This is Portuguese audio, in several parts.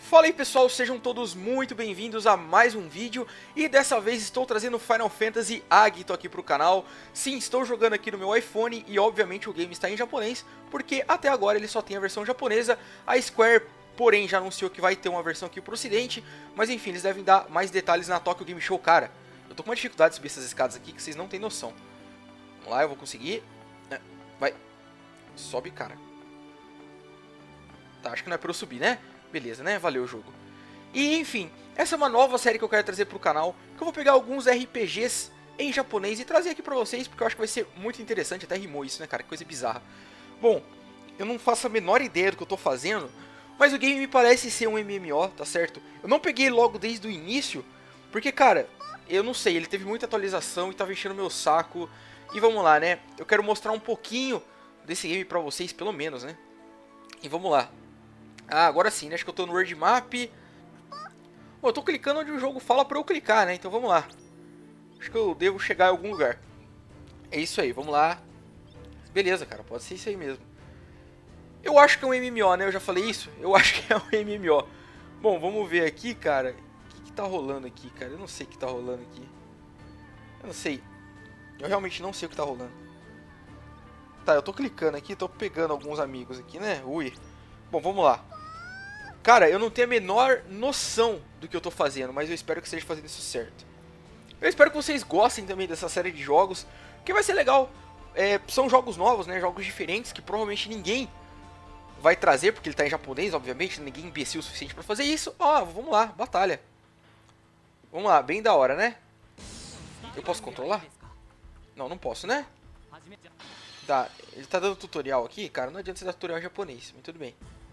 Fala aí pessoal, sejam todos muito bem-vindos a mais um vídeo e dessa vez estou trazendo Final Fantasy Agito aqui para o canal. Sim, estou jogando aqui no meu iPhone e obviamente o game está em japonês, porque até agora ele só tem a versão japonesa. A Square, porém, já anunciou que vai ter uma versão aqui para o ocidente, mas enfim, eles devem dar mais detalhes na Tokyo Game Show. Cara, eu tô com uma dificuldade de subir essas escadas aqui que vocês não têm noção. Vamos lá, eu vou conseguir. Vai, sobe, cara. Tá, acho que não é para eu subir, né? Beleza, né? Valeu o jogo. E, enfim, essa é uma nova série que eu quero trazer pro canal, que eu vou pegar alguns RPGs em japonês e trazer aqui pra vocês, porque eu acho que vai ser muito interessante. Até rimou isso, né, cara? Que coisa bizarra. Bom, eu não faço a menor ideia do que eu tô fazendo, mas o game me parece ser um MMO, tá certo? Eu não peguei logo desde o início, porque, cara, eu não sei, ele teve muita atualização e tava enchendo meu saco. E vamos lá, né? Eu quero mostrar um pouquinho desse game pra vocês, pelo menos, né? E vamos lá. Ah, agora sim, né? Acho que eu tô no World Map. Bom, eu tô clicando onde o jogo fala pra eu clicar, né? Então vamos lá. Acho que eu devo chegar em algum lugar. É isso aí, vamos lá. Beleza, cara, pode ser isso aí mesmo. Eu acho que é um MMO, né? Eu já falei isso? Eu acho que é um MMO. Bom, vamos ver aqui, cara. O que tá rolando aqui, cara? Eu não sei o que tá rolando aqui. Eu não sei. Eu realmente não sei o que tá rolando. Tá, eu tô clicando aqui, tô pegando alguns amigos aqui, né? Ui. Bom, vamos lá. Cara, eu não tenho a menor noção do que eu tô fazendo, mas eu espero que esteja fazendo isso certo. Eu espero que vocês gostem também dessa série de jogos, porque vai ser legal. São jogos novos, né? Jogos diferentes que provavelmente ninguém vai trazer, porque ele tá em japonês, obviamente. Ninguém é imbecil o suficiente pra fazer isso. Ó, vamos lá, batalha. Vamos lá, bem da hora, né? Eu posso controlar? Não, não posso, né? Tá, ele tá dando tutorial aqui, cara. Não adianta você dar tutorial em japonês, mas tudo bem.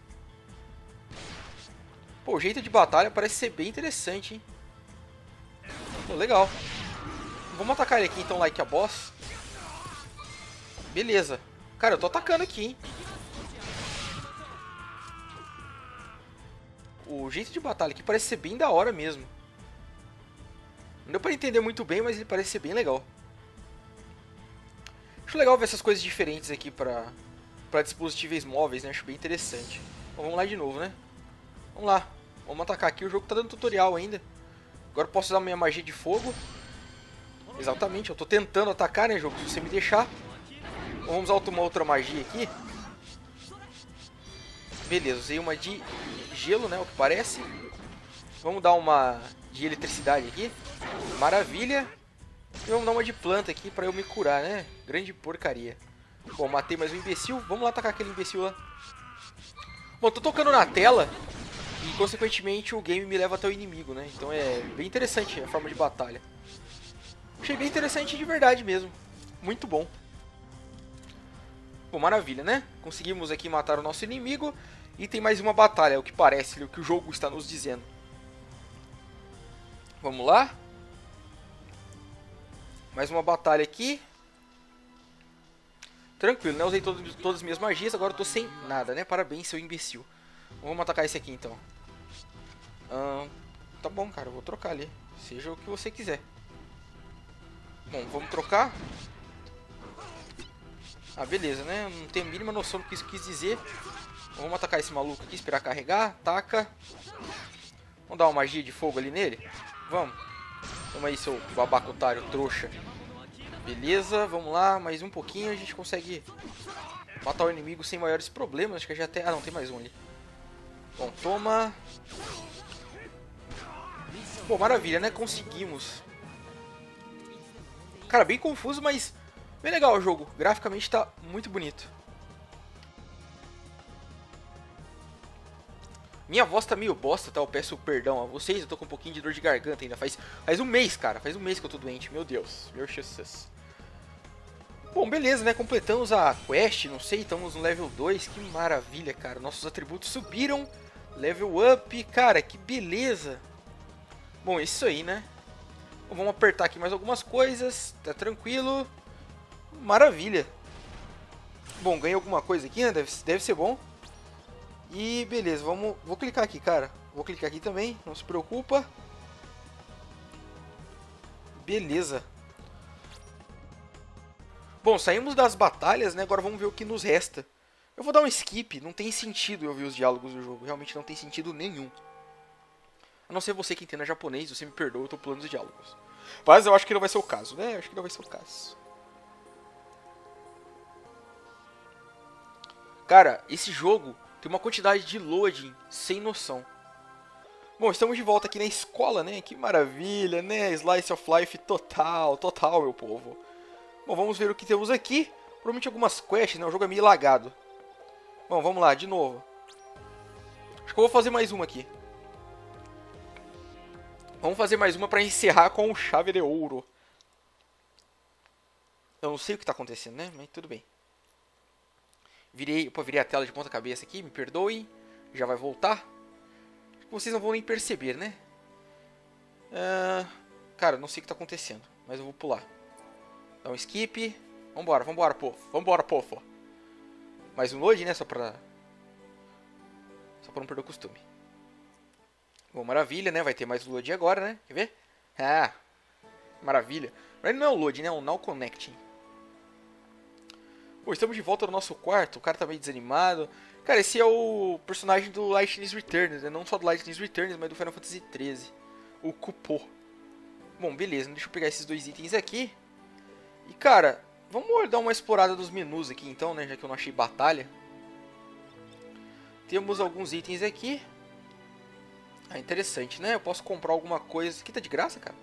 Pô, o jeito de batalha parece ser bem interessante, hein? Pô, legal. Vamos atacar ele aqui então, like a boss. Beleza. Cara, eu tô atacando aqui, hein? O jeito de batalha aqui parece ser bem da hora mesmo. Não deu pra entender muito bem, mas ele parece ser bem legal. Acho legal ver essas coisas diferentes aqui pra dispositivos móveis, né? Acho bem interessante. Bom, vamos lá de novo, né? Vamos lá. Vamos atacar aqui. O jogo tá dando tutorial ainda. Agora eu posso usar minha magia de fogo. Exatamente. Eu tô tentando atacar, né, jogo? Se você me deixar. Vamos usar uma outra magia aqui. Beleza. Usei uma de gelo, né? O que parece. Vamos dar uma de eletricidade aqui. Maravilha. E vamos dar uma de planta aqui pra eu me curar, né? Grande porcaria. Bom, matei mais um imbecil. Vamos lá atacar aquele imbecil lá. Bom, tô tocando na tela e, consequentemente, o game me leva até o inimigo, né? Então é bem interessante a forma de batalha. Achei bem interessante de verdade mesmo. Muito bom. Bom, maravilha, né? Conseguimos aqui matar o nosso inimigo. E tem mais uma batalha, é o que parece, o que o jogo está nos dizendo. Vamos lá. Mais uma batalha aqui. Tranquilo, né? Usei todas as minhas magias, agora eu tô sem nada, né? Parabéns, seu imbecil. Vamos atacar esse aqui, então. Tá bom, cara, eu vou trocar ali. Seja o que você quiser. Bom, vamos trocar. Ah, beleza, né? Não tenho a mínima noção do que isso quis dizer. Vamos atacar esse maluco aqui, esperar carregar. Ataca. Vamos dar uma magia de fogo ali nele? Vamos. Toma aí, seu babaca otário, trouxa. Beleza, vamos lá. Mais um pouquinho a gente consegue matar o inimigo sem maiores problemas. Acho que já tem... Ah, não, tem mais um ali. Bom, toma. Bom, maravilha, né? Conseguimos. Cara, bem confuso, mas bem legal o jogo. Graficamente tá muito bonito. Minha voz tá meio bosta, tá? Eu peço perdão a vocês. Eu tô com um pouquinho de dor de garganta ainda. Faz um mês, cara. Faz um mês que eu tô doente. Meu Deus. Meu Jesus. Bom, beleza, né? Completamos a quest. Não sei, estamos no level 2. Que maravilha, cara. Nossos atributos subiram. Level up. Cara, que beleza. Bom, isso aí, né? Vamos apertar aqui mais algumas coisas. Tá tranquilo. Maravilha. Bom, ganhei alguma coisa aqui, né? Deve ser bom. E beleza, vou clicar aqui, cara. Vou clicar aqui também, não se preocupa. Beleza. Bom, saímos das batalhas, né? Agora vamos ver o que nos resta. Eu vou dar um skip, não tem sentido eu ver os diálogos do jogo. Realmente não tem sentido nenhum. A não ser você que entenda japonês, você me perdoa, eu tô pulando os diálogos. Mas eu acho que não vai ser o caso, né? Eu acho que não vai ser o caso. Cara, esse jogo tem uma quantidade de loading sem noção. Bom, estamos de volta aqui na escola, né? Que maravilha, né? Slice of Life total, total, meu povo. Bom, vamos ver o que temos aqui. Provavelmente algumas quests, né? O jogo é meio lagado. Bom, vamos lá, de novo. Acho que eu vou fazer mais uma aqui. Vamos fazer mais uma pra encerrar com chave de ouro. Eu não sei o que tá acontecendo, né? Mas tudo bem. Virei a tela de ponta cabeça aqui, me perdoem. Já vai voltar. Acho que vocês não vão nem perceber, né? Cara, não sei o que tá acontecendo, mas eu vou pular. Dá um skip. Vambora, vambora, povo. Vambora, povo. Mais um load, né? Só pra não perder o costume. Bom, maravilha, né? Vai ter mais load agora, né? Quer ver? Ah, maravilha. Mas não é o load, né? É o Now Connecting. Bom, estamos de volta no nosso quarto. O cara tá meio desanimado. Cara, esse é o personagem do Lightning Returns, né? Não só do Lightning Returns, mas do Final Fantasy XIII. O Kupo. Bom, beleza. Deixa eu pegar esses dois itens aqui. E, cara, vamos dar uma explorada dos menus aqui, então, né? Já que eu não achei batalha. Temos alguns itens aqui. Ah, interessante, né? Eu posso comprar alguma coisa. Isso aqui tá de graça, cara?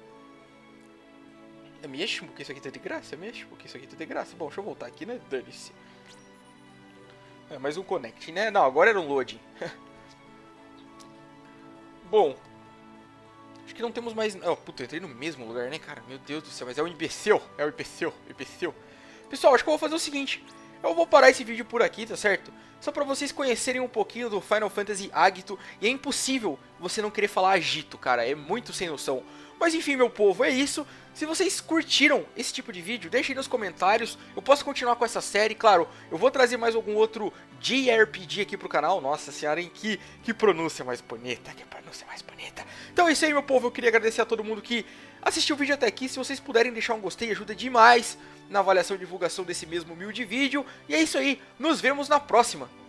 É mesmo que isso aqui tá de graça? É mesmo que isso aqui tá de graça? Bom, deixa eu voltar aqui, né? Dane-se. É mais um connect, né? Não, agora era um loading. Bom. Acho que não temos mais... Oh, puta, eu entrei no mesmo lugar, né, cara? Meu Deus do céu, mas é o imbecil. É o imbecil. Pessoal, acho que eu vou fazer o seguinte. Eu vou parar esse vídeo por aqui, tá certo? Só pra vocês conhecerem um pouquinho do Final Fantasy Agito. E é impossível você não querer falar Agito, cara. É muito sem noção. Mas enfim, meu povo, é isso. Se vocês curtiram esse tipo de vídeo, deixem nos comentários. Eu posso continuar com essa série, claro. Eu vou trazer mais algum outro JRPG aqui pro canal. Nossa senhora, hein? Que pronúncia mais bonita, que pronúncia mais bonita. Então é isso aí, meu povo. Eu queria agradecer a todo mundo que assistiu o vídeo até aqui. Se vocês puderem deixar um gostei, ajuda demais na avaliação e divulgação desse mesmo humilde vídeo. E é isso aí. Nos vemos na próxima.